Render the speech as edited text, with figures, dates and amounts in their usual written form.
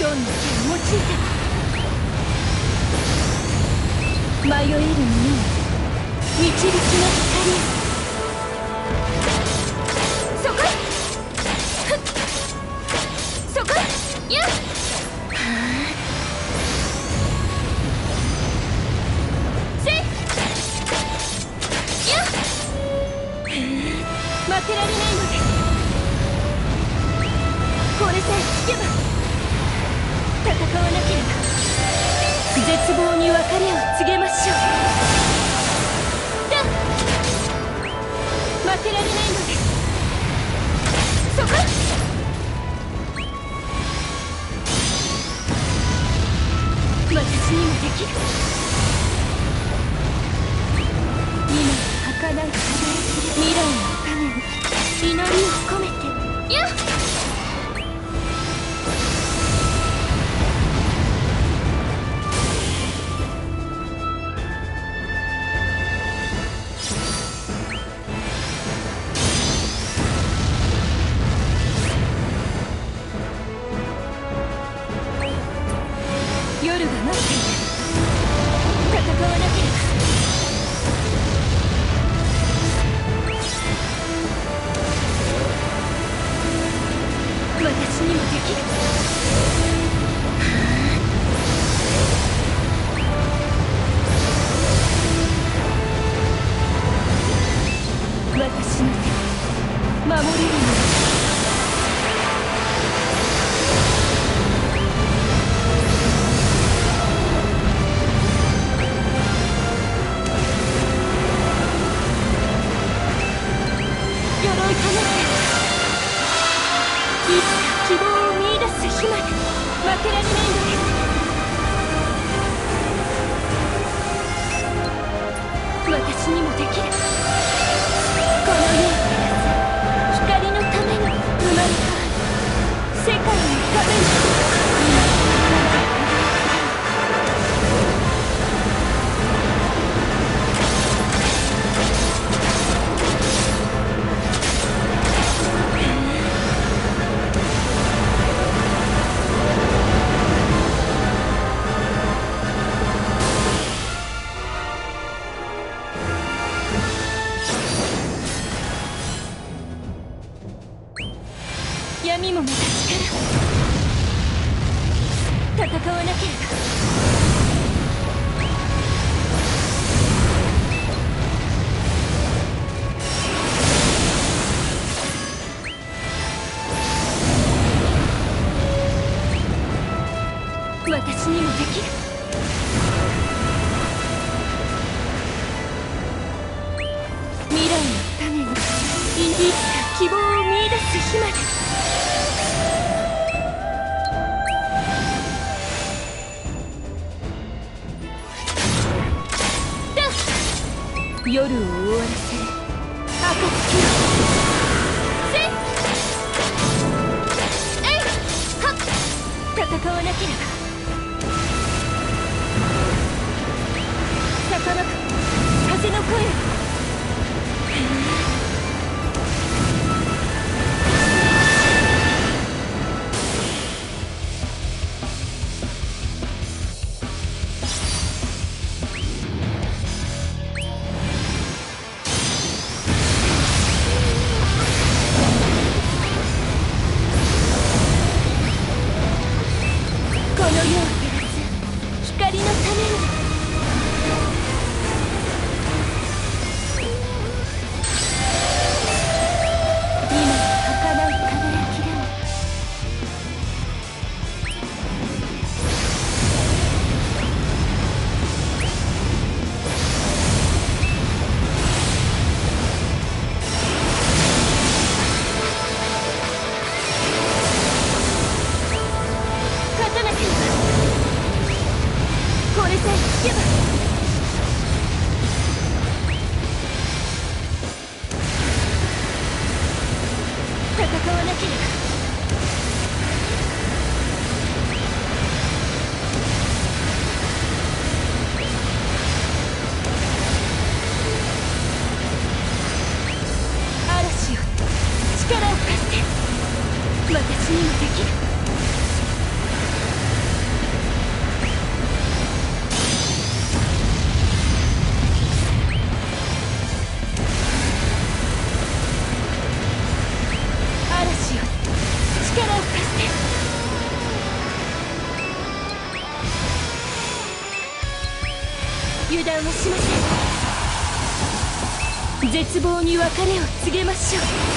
どんな手を用いても迷える者を導きの光へ。そこふっそこやっせっやっ負けられないのです。これさえつけば戦わなければ絶望に別れを告げましょう。だ負けられないのです。そこ私にもできる。今儚い輝きで未来のために祈りを込めてやっ夜が待っている。戦わなければ私にもできる。私の手守れるの鎧となっていつか希望を見出す日まで負けられないのです。私にもできる。この世を照らす光のために生まれ変わる世界のために闇もまた力戦わなければ私にもできる。未来のためにいつか希望を見出す日まで夜を終わらせる暁をせっえいはっ戦わなければさかなく風の声をこの世を照らす光のために今の儚い輝きでも勝たなければこれさえつけば戦わなければ嵐よ力を貸して私にもできる。 油断はしません。絶望に別れを告げましょう。